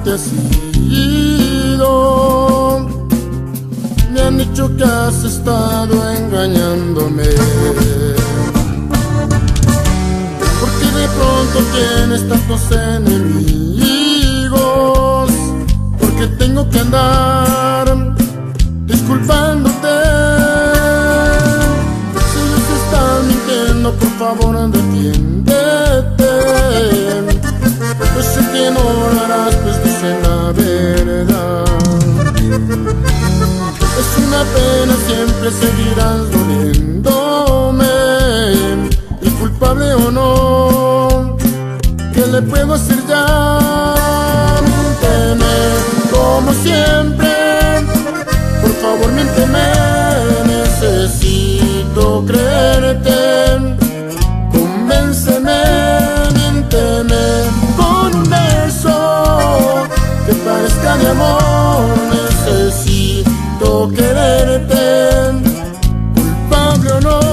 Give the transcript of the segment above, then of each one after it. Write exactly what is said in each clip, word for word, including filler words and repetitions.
te has ido. Me han dicho que has estado engañándome, porque de pronto tienes tantos enemigos, porque tengo que andar disculpándote. Si ellos están mintiendo, por favor defiéndete, pues sé que no lo harás, pues dicen la verdad. Es una pena, siempre seguirás doliéndome, y culpable o no, ¿qué le puedo hacer ya? Miénteme como siempre, por favor miénteme, necesito creerte. Convénceme, miénteme con un beso que parezca de amor. Necesito quererte, culpable o no.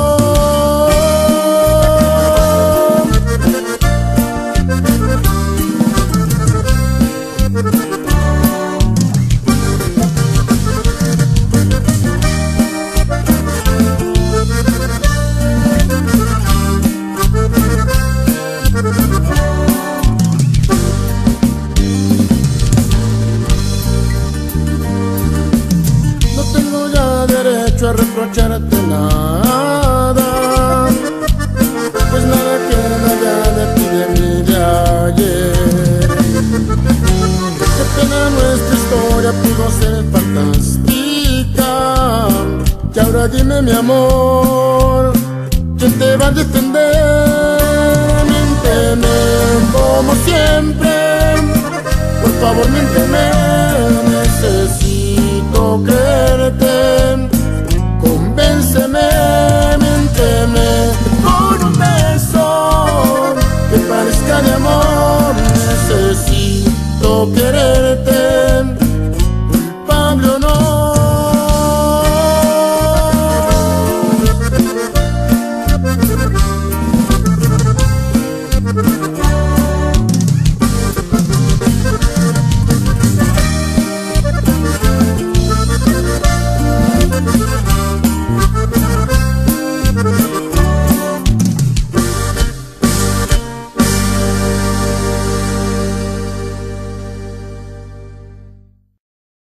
A reprocharte nada, pues nada queda ya de ti, de mí, de ayer. Qué pena, nuestra historia pudo ser fantástica, y ahora dime, mi amor, ¿quién te va a defender? Miénteme como siempre, por favor miénteme.